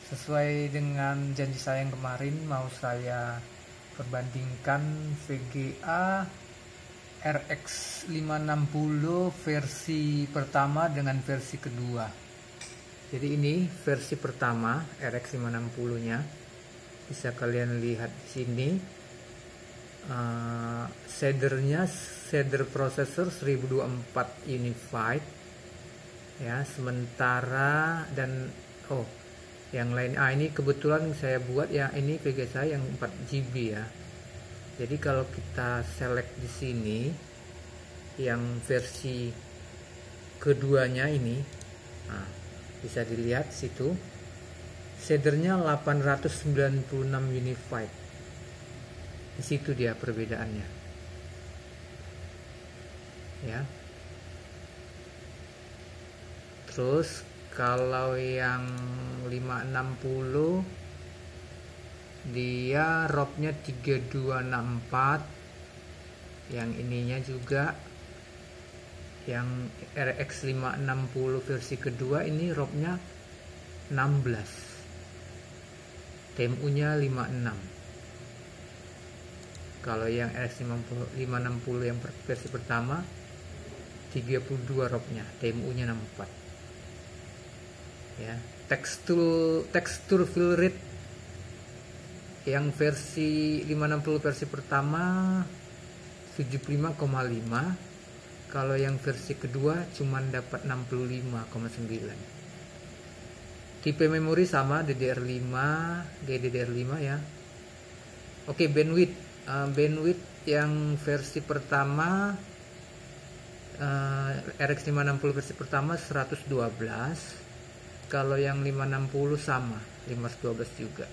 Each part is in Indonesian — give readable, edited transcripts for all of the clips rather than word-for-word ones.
Sesuai dengan janji saya yang kemarin, mau saya perbandingkan VGA RX 560 versi pertama dengan versi kedua. Jadi ini versi pertama RX 560 nya, bisa kalian lihat di sini. Shadernya shader processor 1024 unified ya, sementara dan yang lain ini kebetulan saya buat ya, ini VGA saya yang 4 GB ya. Jadi kalau kita select di sini yang versi keduanya ini, bisa dilihat situ shadernya 896 unified. Di situ dia perbedaannya ya. Terus kalau yang 560 dia ROP-nya 3264, yang ininya juga yang RX 560 versi kedua ini ROP-nya 16, TMU-nya 56. Kalau yang RX 560 yang versi pertama 32 ROP-nya, TMU-nya 64 ya. Tekstur fill rate yang versi 560 versi pertama 75,5, kalau yang versi kedua cuman dapat 65,9. Tipe memori sama, DDR5, GDDR5 ya. Oke, bandwidth yang versi pertama RX 560 versi pertama 112, kalau yang 560 sama 512 juga.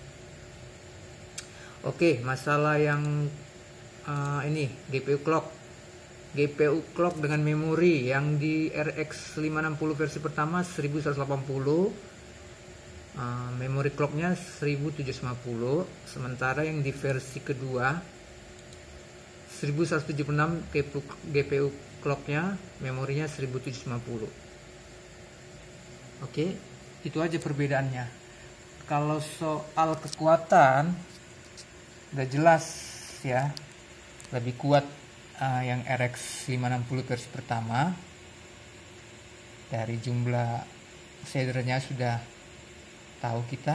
Oke, masalah yang ini GPU clock dengan memori yang di RX 560 versi pertama 1180, memori clocknya 1750, sementara yang di versi kedua 1176 GPU clocknya, memorinya 1750. Oke, itu aja perbedaannya. Kalau soal kekuatan udah jelas ya, lebih kuat yang RX 560 versi pertama. Dari jumlah shadernya sudah tahu kita.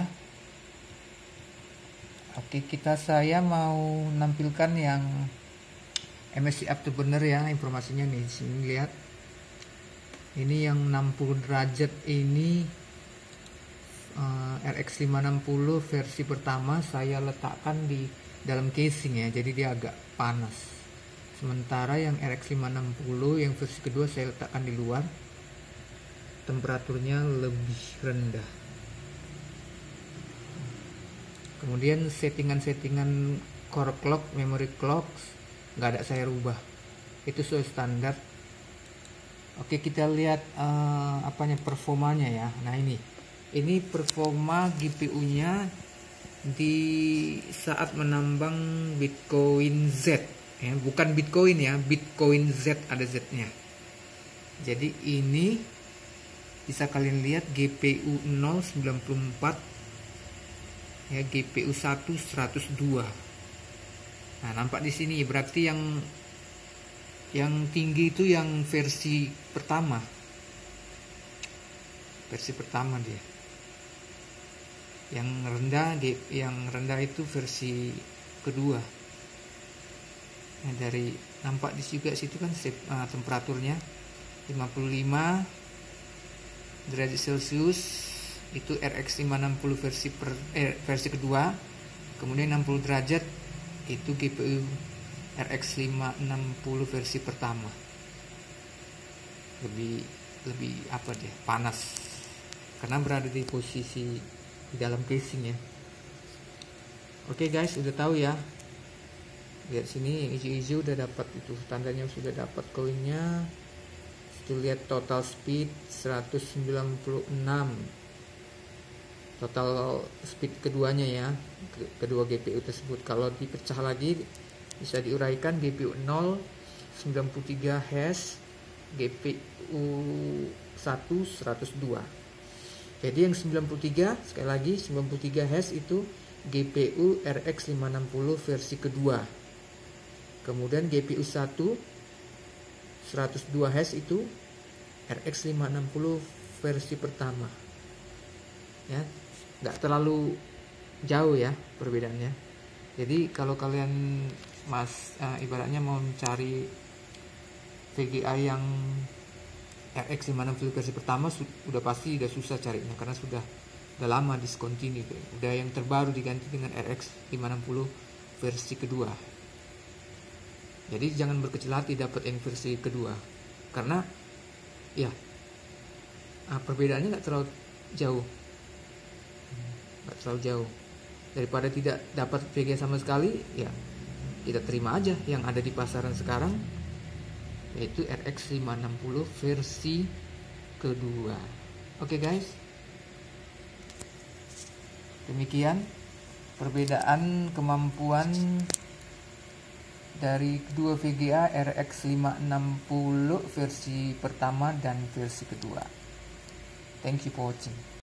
Oke, saya mau nampilkan yang MSI Afterburner ya, informasinya nih di sini lihat. Ini yang 60 derajat ini RX 560 versi pertama saya letakkan di dalam casing ya, jadi dia agak panas. Sementara yang RX 560 yang versi kedua saya letakkan di luar, temperaturnya lebih rendah. Kemudian settingan core clock, memory clock nggak ada saya rubah, itu sesuai standar. Oke, kita lihat performanya ya. Nah ini performa GPU-nya di saat menambang Bitcoin Z ya, bukan Bitcoin ya, Bitcoin Z, ada Z-nya. Jadi ini bisa kalian lihat GPU 0 94 ya, GPU 1 102. Nah, nampak di sini berarti yang tinggi itu yang versi pertama. Versi pertama dia. Yang rendah itu versi kedua. Nah, dari nampak di juga situ kan temperaturnya 55 derajat Celcius, itu RX 560 versi kedua. Kemudian 60 derajat itu GPU RX 560 versi pertama. Lebih panas karena berada di posisi di dalam casing ya. Oke guys, udah tahu ya. Lihat sini, hijau-hijau udah dapat itu tandanya, sudah dapat koinnya. Situ lihat total speed 196. Total speed keduanya ya, kedua GPU tersebut. Kalau dipecah lagi bisa diuraikan, GPU 0 93 Hz, GPU 1 102. Jadi yang 93, sekali lagi 93 Hz itu GPU RX 560 versi kedua. Kemudian GPU 1 102 Hz itu RX 560 versi pertama. Ya, nggak terlalu jauh ya perbedaannya. Jadi kalau kalian ibaratnya mau mencari VGA yang RX 560 versi pertama, udah pasti udah susah carinya karena sudah lama discontinue. Udah yang terbaru diganti dengan RX 560 versi kedua. Jadi jangan berkecil hati dapat yang versi kedua, karena ya perbedaannya nggak terlalu jauh. Daripada tidak dapat VGA sama sekali, ya kita terima aja yang ada di pasaran sekarang, yaitu RX 560 versi kedua. Oke guys, demikian perbedaan kemampuan dari kedua VGA RX 560 versi pertama dan versi kedua. Thank you for watching.